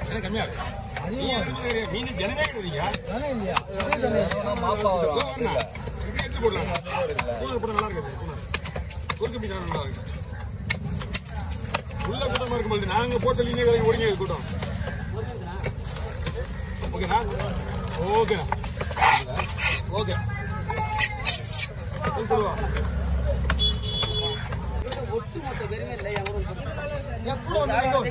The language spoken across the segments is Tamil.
கம்மியா இருக்கு. மீன் ஜனமே கிடையாதுங்க. எடுத்து போடலாம். நல்லா இருக்குது. பொறுத்து மீன் நல்லா இருக்கு. உள்ள கூட்டமா இருக்கும்போது நாங்க போட்ட மீன் கடைக்கு ஓடிங்க கூட்டம். ஓகேண்ணா? ஓகேண்ணா. ஓகே. சொல்லுவா. ஒட்டுமொத்த பெருமை இல்லை எப்போ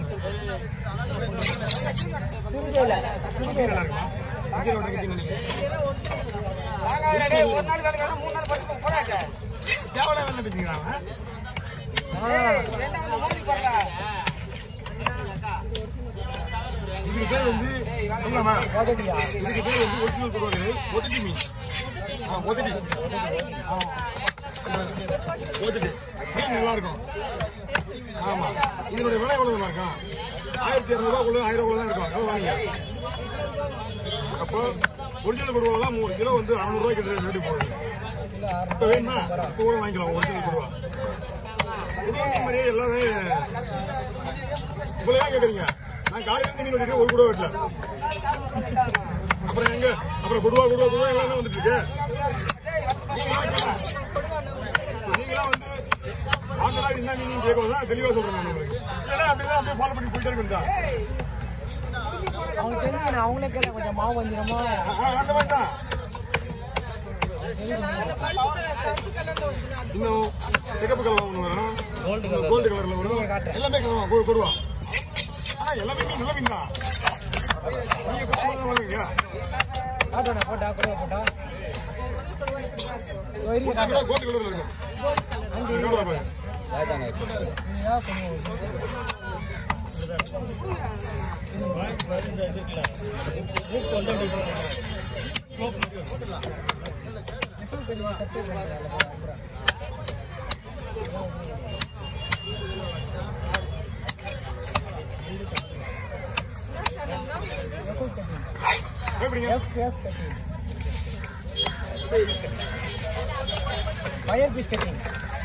இதுக்கு பேர் வந்து சொல்லலாமா? இதுக்கு பேர் வந்து ஒரிஜினல் கொடுவாங்க. ஒத்திட்டி மீன். ஒத்திட்டி மீன் நல்லா இருக்கும். ஆமா, இதனுடைய விலை எவ்வளவு இருக்கும்? 1200 1000 ரூபாய் தான் இருக்கும். அது வாங்க. அப்போ ஒரிஜினல் கொடுவாலாம் 3 கிலோ வந்து 600 ரூபாய்க்கு ரேட்டு போகுது. இப்போ வேணுமா இப்போ கூட வாங்கிக்கலாம். ஒரிஜினல் கொடுவா மாதிரியே எல்லாமே இவ்வளோ கேட்குறீங்க. நான் காலையில மீன் வெட்டிட்டு ஒரு கூட வெட்டல. அப்புறம் எங்க அப்புறம் கொடுவா எல்லாமே வந்துட்டு இருக்கு. நீங்களாம் வந்து ஆண்டா என்ன மீன் கேட்கலாம் தெளிவா சொல்றேன். நான் உங்களுக்கு இல்லைன்னா அப்படிதான் அப்படியே ஃபாலோ பண்ணி போயிட்டே இருக்கா. அவங்க தெரிஞ்சு அவங்களே கேட்க கொஞ்சம் மாவு வந்துடுமா அந்த மாதிரி தான். இன்னும் சிகப்பு கலர் ஒன்று வரும், கோல்டு கலர்ல வரும். எல்லாமே கலர் கொடுவா. ஆனா எல்லாமே மீன் நல்ல மீன் தான். நீங்க கொடுத்து வாங்குவீங்க. போட்டா போட்டா கோல்டு கலர்ல இருக்கும். Fire piece cutting.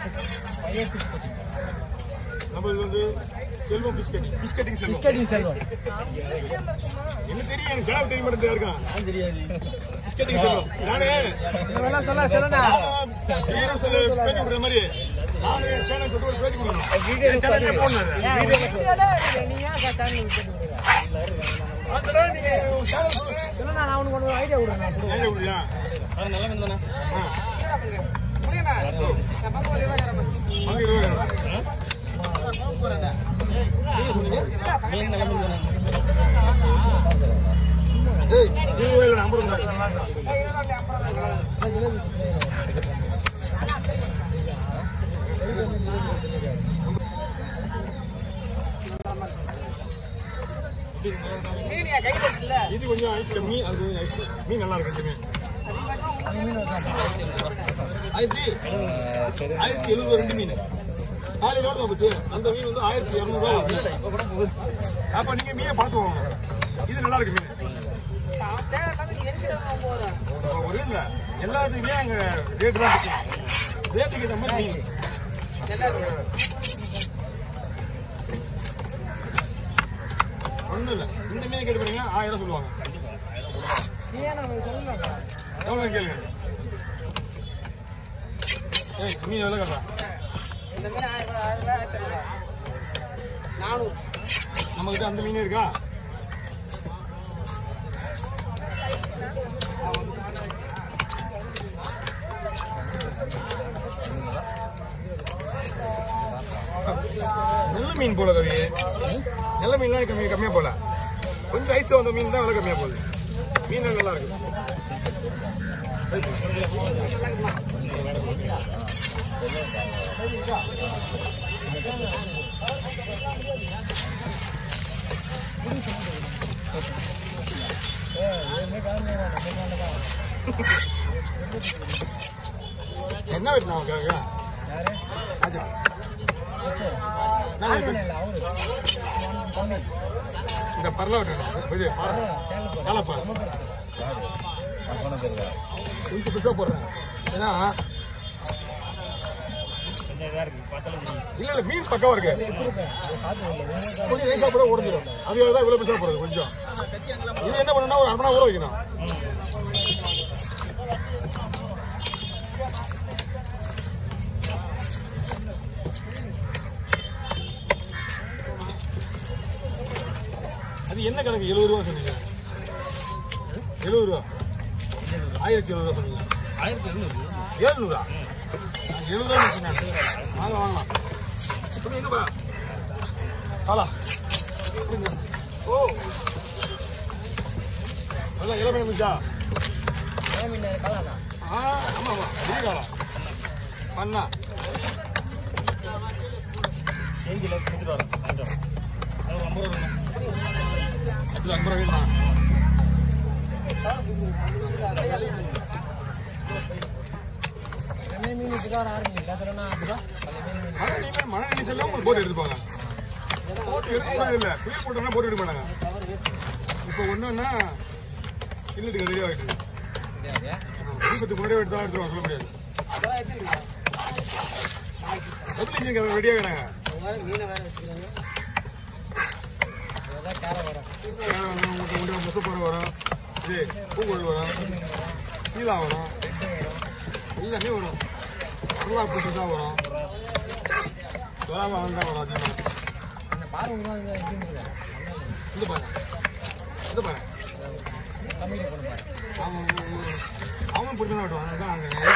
நம்ம இது வந்து செல்வம் பிஸ்கட்டிங் செல்வம். என்ன தெரியும்? எனக்கு ஜாப் தெரிய மாட்டேன். இருக்கா தெரியாது. பிஸ்கட்டிங் செல்வம். நானே சொல்ல மாதிரி நானே சேனல் சொல்லிட்டு ஒரு பேட்டி கொடுக்கணும். நான் அவனுக்கு ஒன்று ஐடியா விடுறேன். நல்லா தானே இது கொஞ்சம் ஐஸ் கம்மி, அது கொஞ்சம் ஐஸ் மீன் நல்லா இருக்கு. 1772 மீன் காலையில போச்சு. அந்த மீன் வந்து 1200 ரூபாய். அப்ப நீங்க மீனை பார்த்து வாங்க. இது நல்லா இருக்கு மீன். ஒரு இல்ல எல்லாத்துக்குமே அங்க ரேட் தான் இருக்கு. ரேட்டுக்கு ஏற்ற மாதிரி மீன் ஒண்ணும் இல்ல. இந்த மீன் கேட்டு பாருங்க 1000 சொல்லுவாங்க. எவ்வளவு கேளுங்க. மீன் எவ்வளவு கேட்கலாம்? நம்ம கிட்ட அந்த மீன் இருக்கா? நல்ல மீன் போல கவி. நல்ல மீன்லாம் கம்மியா போல. கொஞ்சம் ஐஸ் வந்த மீன் தான் விலை கம்மியா போகுது. மீன் நல்லா இருக்கு. என்ன வெட்டினா இந்த பரல இது காலப்பா கொஞ்சம் பிசா போடுறேன். ஏன்னா இல்ல மீன் பக்கவா இருக்கு கொஞ்சம் நைஸா கூட உடைஞ்சிடும் அதுதான் இவ்வளவு பெருசா போறது கொஞ்சம் இது என்ன பண்ணணும்னா ஒரு 1/2 மணி நேரம் ஊற வைக்கணும் அது என்ன கணக்கு 70 ரூபா சொன்னீங்க 70 ரூபா 1700 ரூபா சொன்னீங்க 1700 70 வாங்கலாம் எங்கப்பா காலா ஓ அதான் இளமை மிச்சா ஆமா பெரிய காலா பண்ணா செஞ்சில கொடுத்துட்டு வரேன் 50 ரூபா அது 50 ரூபா வேணுமா மழை நீச்சல் உங்களுக்கு போட்டு எடுத்துப்பாங்க போட்டு எடுக்க இல்ல புயல் போட்டோம்னா போட்டு எடுக்க மாட்டாங்க இப்போ ஒண்ணுன்னா இல்லத்துக்கு ரெடி ஆகிட்டு தீபத்துக்கு முன்னாடியே எடுத்தா எடுத்துருவாங்க சொல்ல முடியாது ரெடியாகிறாங்க முசப்போட வரும் இது பூங்கோடு வரும் சீலா வரும் எல்லாமே வரும் வரலா பூட்டு தான் வரும் சொல்லாம தான் வரும் இந்த பாரு இந்த பாரு அவனும் பிடிச்சா விட்டுவாங்க தான்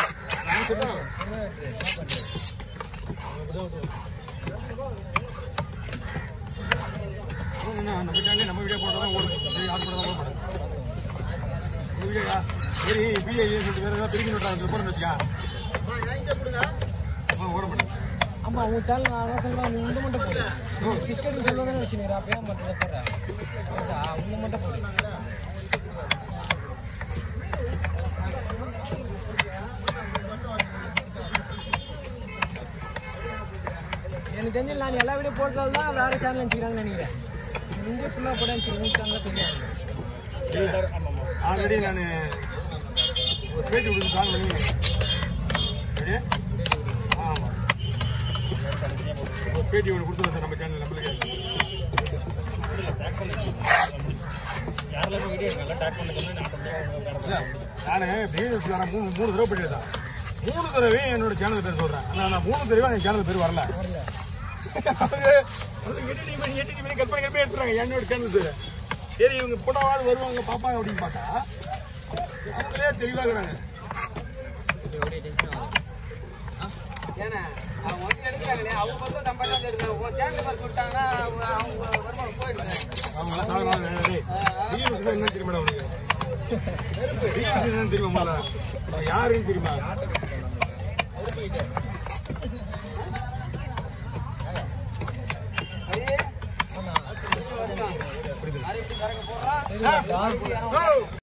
நம்ம சேனல் நம்ம வீடியோ போட்டதான் ஓடும் யார் போட்டதான் ஓட மாட்டாங்க வீடியோயா சரி பிஏ சொல்லிட்டு வேற ஏதாவது பிரிக்கி விட்டாங்க போட்டு வச்சுக்கா ஓட மாட்டேன் ஆமா உன் சேனல் நான் சொல்லுவேன் நீ உண்டு மட்டும் போடு கிறிஸ்கட்டிங் சொல்லுவாங்கன்னு வச்சுக்கிறேன் அப்பயே மட்டும் போடுறேன் உண்டு மட்டும் போடு எனக்கு தெரிஞ்சு நான் எல்லா வீடியோ போடுறதால தான் வேற சேனல் வச்சுக்கிறாங்கன்னு நினைக்கிறேன் இங்கே ஃபுல்லாக போட உங்கள் சேனலில் தெரியாது ஆல்ரெடி நான் ஒரு பேட்டி விடுத்து கால் பண்ணி சரி ஆமாம் ஒரு பேட்டி ஒன்று கொடுத்து வந்தேன் நம்ம சேனல் நம்மளுக்கு நான் பிசினஸ்ல நான் மூணு தடவை பண்ணிட்டேன் 3 தடவையும் என்னோட சேனல் பேர் சொல்றேன் ஆனால் நான் 3 தடவை என் சேனல் பேர் வரல எடிட்டிங் பண்ணி கட் பண்ணி எடுத்துறாங்க என்னோட சேனல் பேர் சரி இவங்க போட்டாவது வருவாங்க பாப்பாங்க அப்படின்னு பார்த்தா அவங்களே தெளிவாகிறாங்க ஏன்னா அவங்க வந்து எடுக்கிறாங்களே அவங்க மட்டும் நம்ம தான் எடுக்கிறாங்க சேனல் பேர் கொடுத்தாங்கன்னா அவங்க வருமானம் போயிடுங்க அவங்க என்ன தெரியுமா அவனுக்கு என்ன தெரியுமா யாருன்னு தெரியுமா போடுறா